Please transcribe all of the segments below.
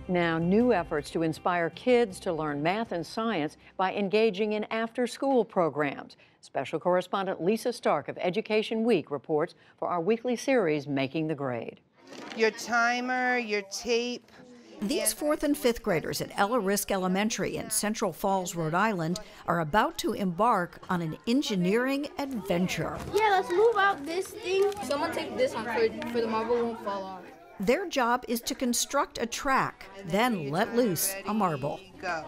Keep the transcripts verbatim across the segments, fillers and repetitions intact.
Now, new efforts to inspire kids to learn math and science by engaging in after-school programs. Special correspondent Lisa Stark of Education Week reports for our weekly series, Making the Grade. Your timer, your tape. These fourth and fifth graders at Ella Risk Elementary in Central Falls, Rhode Island, are about to embark on an engineering adventure. Yeah, let's move out this thing. Someone take this on for, for the marble won't fall on. Their job is to construct a track, then let loose a marble. Go.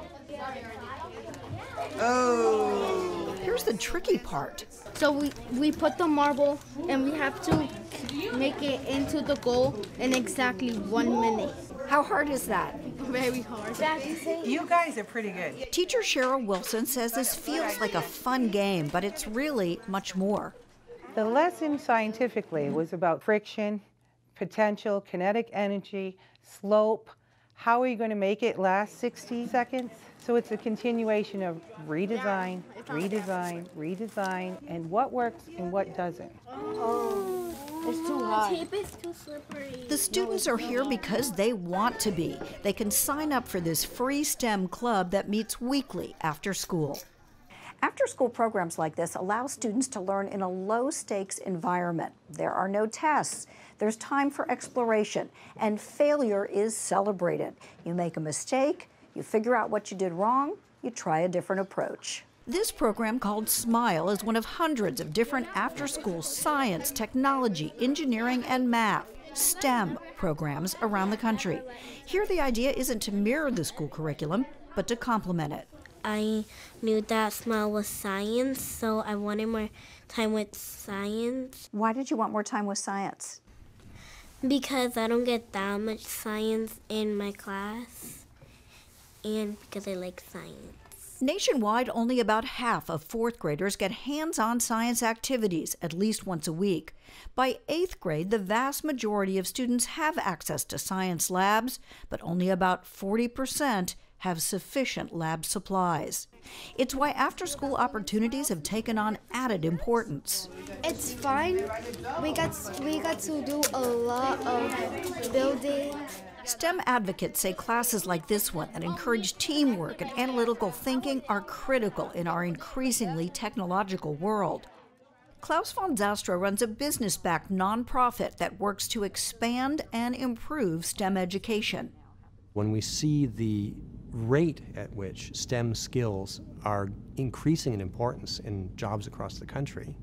Oh. Here's the tricky part. So we, we put the marble and we have to make it into the goal in exactly one minute. How hard is that? Very hard. You guys are pretty good. Teacher Cheryl Wilson says this feels like a fun game, but it's really much more. The lesson scientifically was about friction, potential, kinetic energy, slope. How are you going to make it last sixty seconds? So it's a continuation of redesign, redesign, redesign, and what works and what doesn't. Oh, it's too hard. Tape is too slippery. The students are here because they want to be. They can sign up for this free STEM club that meets weekly after school. After-school programs like this allow students to learn in a low-stakes environment. There are no tests. There's time for exploration, and failure is celebrated. You make a mistake, you figure out what you did wrong, you try a different approach. This program, called SMILE, is one of hundreds of different after-school science, technology, engineering, and math, STEM programs around the country. Here, the idea isn't to mirror the school curriculum, but to complement it. I knew that SMILE was science, so I wanted more time with science. Why did you want more time with science? Because I don't get that much science in my class, and because I like science. Nationwide, only about half of fourth graders get hands-on science activities at least once a week. By eighth grade, the vast majority of students have access to science labs, but only about forty percent have sufficient lab supplies. It's why after-school opportunities have taken on added importance. It's fun. We got we got to do a lot of building. STEM advocates say classes like this one that encourage teamwork and analytical thinking are critical in our increasingly technological world. Klaus von Zastra runs a business-backed nonprofit that works to expand and improve STEM education. When we see the rate at which STEM skills are increasing in importance in jobs across the country,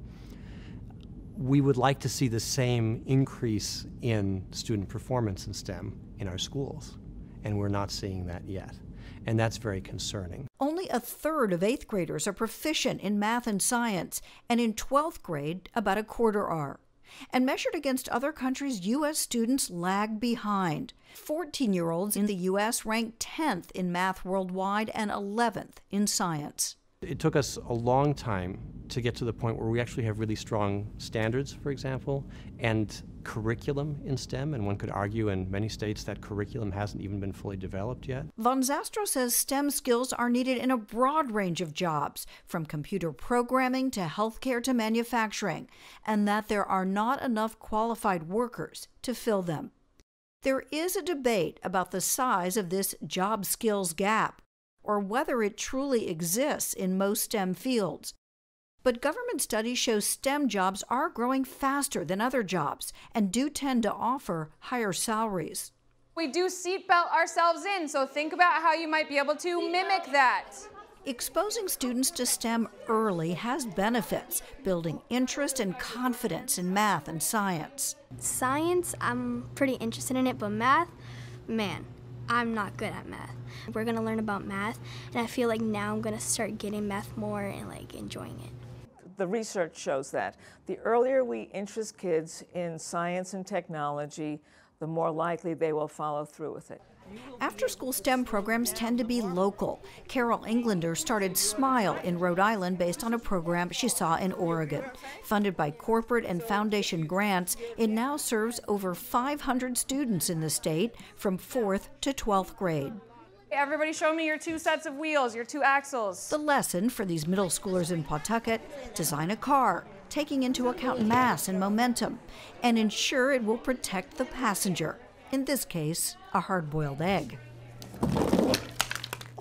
we would like to see the same increase in student performance in STEM in our schools, and we're not seeing that yet. And that's very concerning. Only a third of eighth graders are proficient in math and science, and in twelfth grade, about a quarter are. And measured against other countries, U S students lag behind. fourteen-year-olds in the U S rank tenth in math worldwide and eleventh in science. It took us a long time to get to the point where we actually have really strong standards, for example, and curriculum in STEM, and one could argue in many states that curriculum hasn't even been fully developed yet. Von Zastra says STEM skills are needed in a broad range of jobs, from computer programming to healthcare to manufacturing, and that there are not enough qualified workers to fill them. There is a debate about the size of this job skills gap, or whether it truly exists in most STEM fields. But government studies show STEM jobs are growing faster than other jobs and do tend to offer higher salaries. We do seatbelt ourselves in, so think about how you might be able to mimic that. Exposing students to STEM early has benefits, building interest and confidence in math and science. Science, I'm pretty interested in it, but math, man, I'm not good at math. We're gonna learn about math, and I feel like now I'm gonna start getting math more and like enjoying it. The research shows that the earlier we interest kids in science and technology, the more likely they will follow through with it. After-school STEM programs tend to be local. Carol Englander started SMILE in Rhode Island based on a program she saw in Oregon. Funded by corporate and foundation grants, it now serves over five hundred students in the state from fourth to twelfth grade. Everybody show me your two sets of wheels, your two axles. The lesson for these middle schoolers in Pawtucket: design a car, taking into account mass and momentum, and ensure it will protect the passenger, in this case, a hard-boiled egg.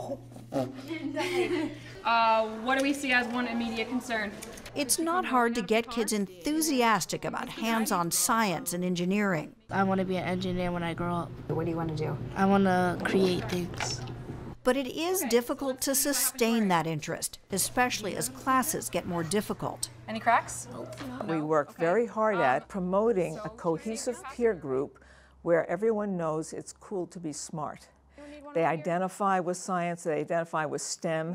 Uh, what do we see as one immediate concern? It's not hard to get kids enthusiastic about hands-on science and engineering. I want to be an engineer when I grow up. What do you want to do? I want to create things. But it is difficult to sustain that interest, especially as classes get more difficult. Any cracks? We work very hard at promoting a cohesive peer group where everyone knows it's cool to be smart. They identify with science, they identify with STEM,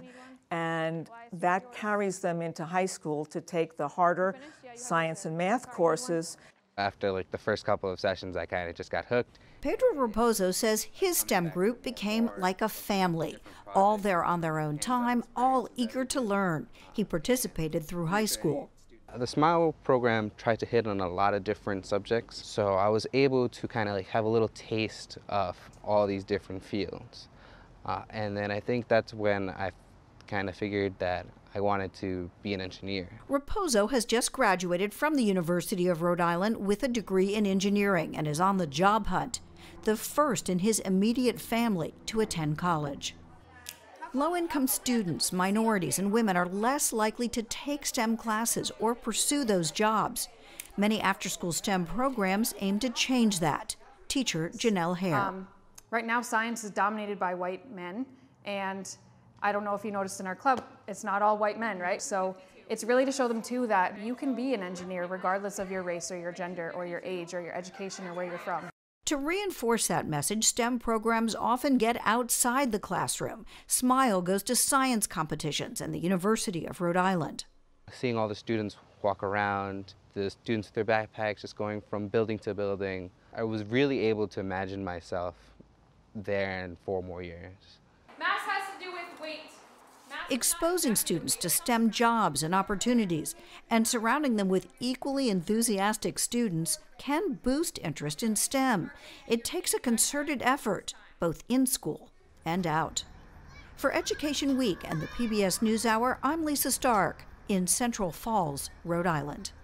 and that carries them into high school to take the harder science and math courses. After like the first couple of sessions, I kind of just got hooked. Pedro Raposo says his STEM group became like a family, all there on their own time, all eager to learn. He participated through high school. The SMILE program tried to hit on a lot of different subjects, so I was able to kind of like have a little taste of all these different fields. Uh, and then I think that's when I kind of figured that I wanted to be an engineer. Raposo has just graduated from the University of Rhode Island with a degree in engineering and is on the job hunt, the first in his immediate family to attend college. Low-income students, minorities, and women are less likely to take STEM classes or pursue those jobs. Many after-school STEM programs aim to change that. Teacher Janelle Hare. Um, right now, science is dominated by white men, and I don't know if you noticed in our club, it's not all white men, right? So it's really to show them, too, that you can be an engineer regardless of your race or your gender or your age or your education or where you're from. To reinforce that message, STEM programs often get outside the classroom. SMILE goes to science competitions and the University of Rhode Island. Seeing all the students walk around, the students with their backpacks just going from building to building, I was really able to imagine myself there in four more years. Math has to do with weight. Exposing students to STEM jobs and opportunities and surrounding them with equally enthusiastic students can boost interest in STEM. It takes a concerted effort, both in school and out. For Education Week and the P B S NewsHour, I'm Lisa Stark in Central Falls, Rhode Island.